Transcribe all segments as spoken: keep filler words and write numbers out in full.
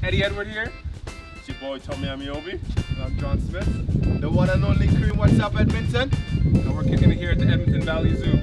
Eddie Edward here. It's your boy Tommy Amiobi. I'm John Smith. The one and only crew. What's up, Edmonton? And we're kicking it here at the Edmonton Valley Zoo.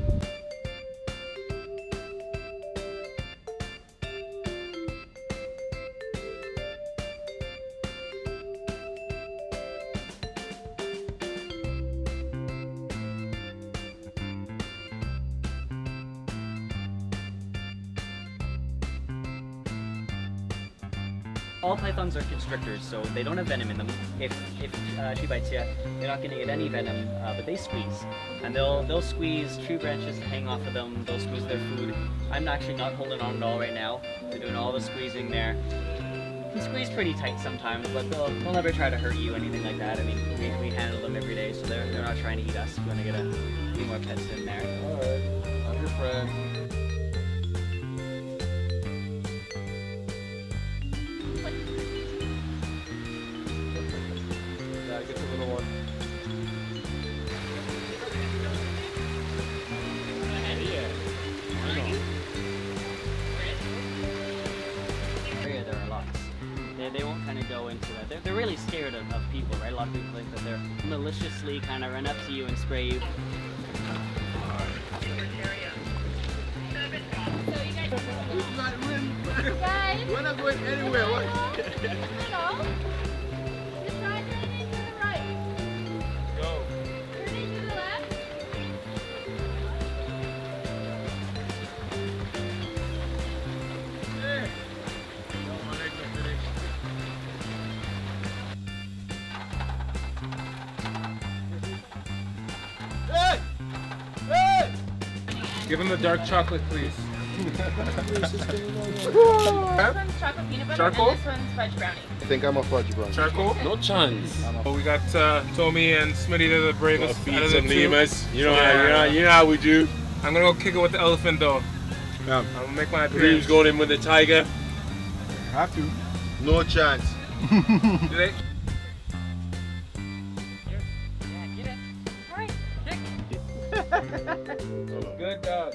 All pythons are constrictors, so they don't have venom in them. If, if uh, she bites you, you're not going to get any venom, uh, but they squeeze. And they'll they'll squeeze tree branches to hang off of them, they'll squeeze their food. I'm actually not holding on at all right now. They're doing all the squeezing there. They squeeze pretty tight sometimes, but they'll, they'll never try to hurt you, anything like that. I mean, we, we handle them every day, so they're, they're not trying to eat us. We want to get a few more pets in there. Alright, I'm your friend. Get the little one. Area there are lots. They, they won't kind of go into that. They're, they're really scared of, of people, right? A lot of people think that they're maliciously kind of run up to you and spray you. Guys, we're not going anywhere. What? Give him the dark chocolate, please. This one's chocolate peanut butter Charcoal? and this one's fudge brownie. I think I'm a fudge brownie. Charcoal? No chance. Oh, we got uh, Tommy and Smitty, they're the bravest Feed out of the some two. lemurs. You know, Yeah. how, you know, you know how we do. I'm gonna go kick it with the elephant though. Yeah. I'm gonna make my Dream's appearance. going in with the tiger. Have to. No chance. Do they? Good dog.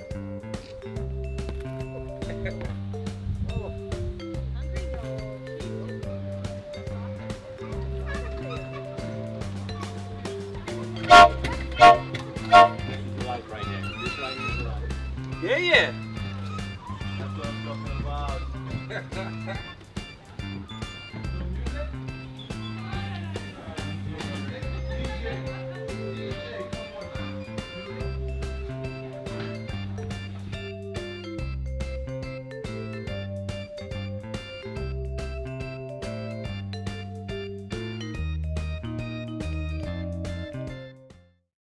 Yeah, yeah.